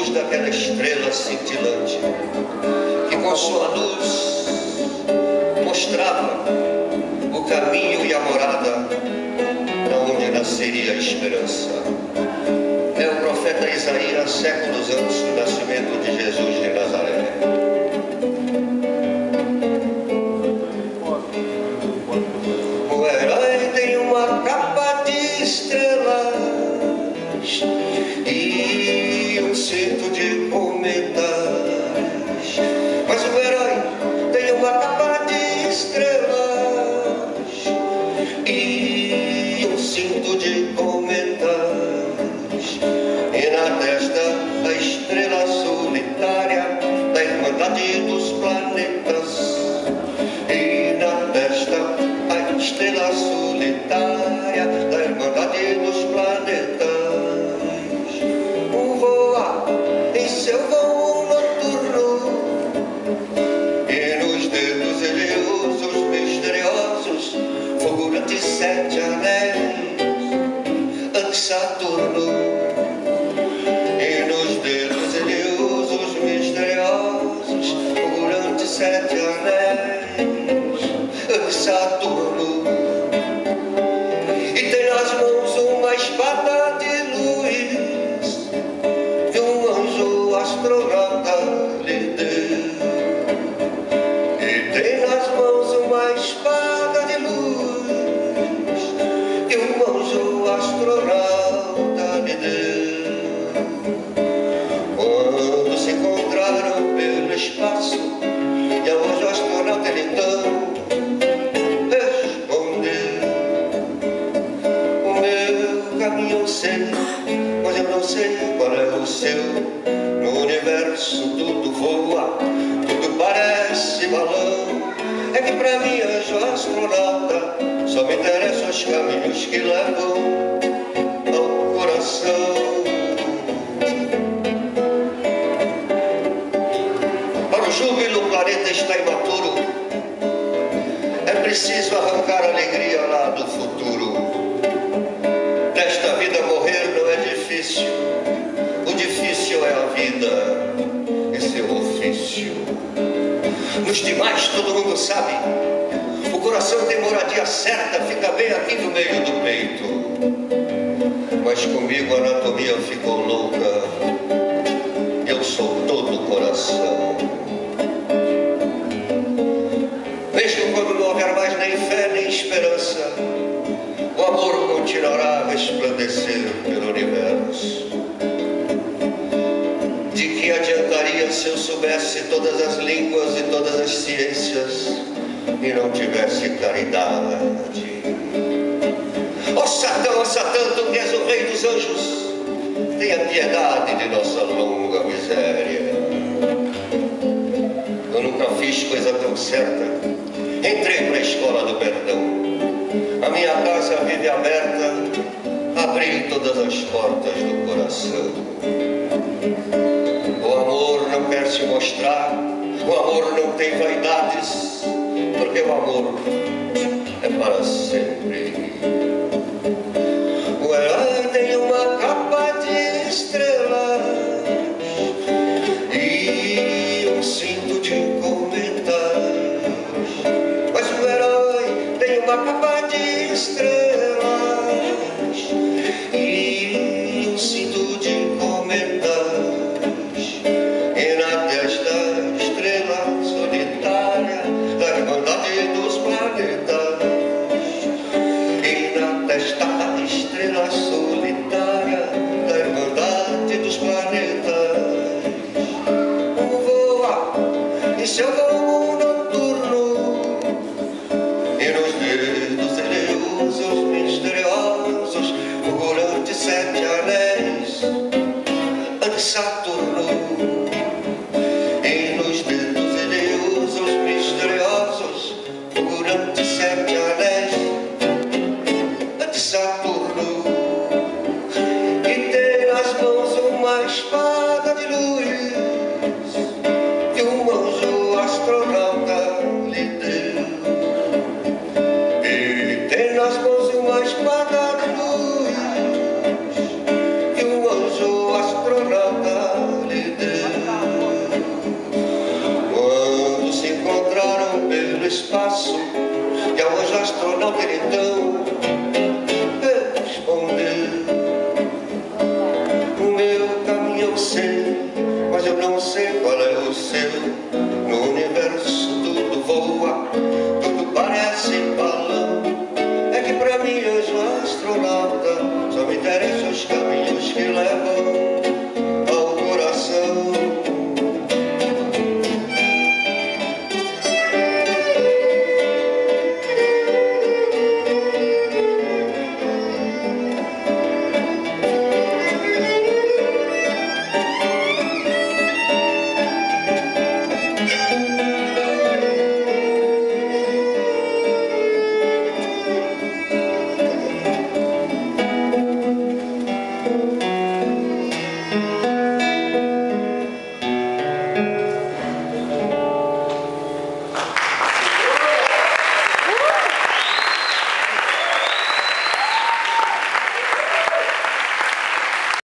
luz daquela estrela cintilante, que com sua luz mostrava o caminho e a morada da onde nasceria a esperança. É o profeta Isaías, séculos antes do nascimento de Jesus de Nazaré. O herói tem uma capa de estrelas e um cinto de cometas. Mas o herói tem uma capa de estrelas e um cinto de cometas. E na testa a estrela solitária da Irmandade dos Planetas. E na testa a estrela solitária da Irmandade dos Planetas. Voa em seu voo noturno e nos dedos ele usa os misteriosos fulgurantes 7 anéis de Saturno. E nos dedos ele usa os misteriosos fulgurantes 7 anéis de Saturno. E tem nas mãos uma espada de luz que um anjo astronauta lhe deu. E tem nas mãos uma espada de luz que um anjo astronauta lhe deu. Quando se encontraram pelo espaço e ao anjo astronauta ele então caminho eu sei, mas eu não sei qual é o seu. No universo tudo voa, tudo parece balão. É que pra mim, anjo astronauta, só me interessam os caminhos que levam ao coração. Para o júbilo o planeta está imaturo. É preciso arrancar a alegria lá do futuro. Nesta vida morrer não é difícil. O difícil é a vida e seu ofício. Nos demais todo mundo sabe. O coração tem moradia certa, fica bem aqui no meio do peito. Mas comigo a anatomia ficou louca. Eu sou todo coração. Mesmo quando não houver mais nem fé nem esperança, o amor continuará a resplandecer pelo universo. De que adiantaria se eu soubesse todas as línguas e todas as ciências e não tivesse caridade? Ó Satã, tu que és o rei dos anjos, tenha piedade de nossa longa miséria. Eu nunca fiz coisa tão certa. Entrei para a escola do perdão. A minha casa vive aberta, abri todas as portas do coração. O amor não quer se mostrar, o amor não tem vaidades, porque o amor é para sempre. O herói tem uma capa de estrelas e um cinto de cometas. Mas o herói tem uma capa de estrelas e um cinto de cometas. E na testa a estrela solitária da Irmandade dos Planetas. E na testa a estrela solitária da Irmandade dos Planetas. Voa em seu voo noturno e nos dedos ele usa os misteriosos fulgurantes 7 anéis de Saturno. E nos dedos ele usa os misteriosos fulgurantes 7 anéis de Saturno. E tem nas mãos uma espada de luz que um anjo astronauta lhe deu. E tem nas mãos uma espada de luz que um anjo astronauta lhe não sei qual é o seu.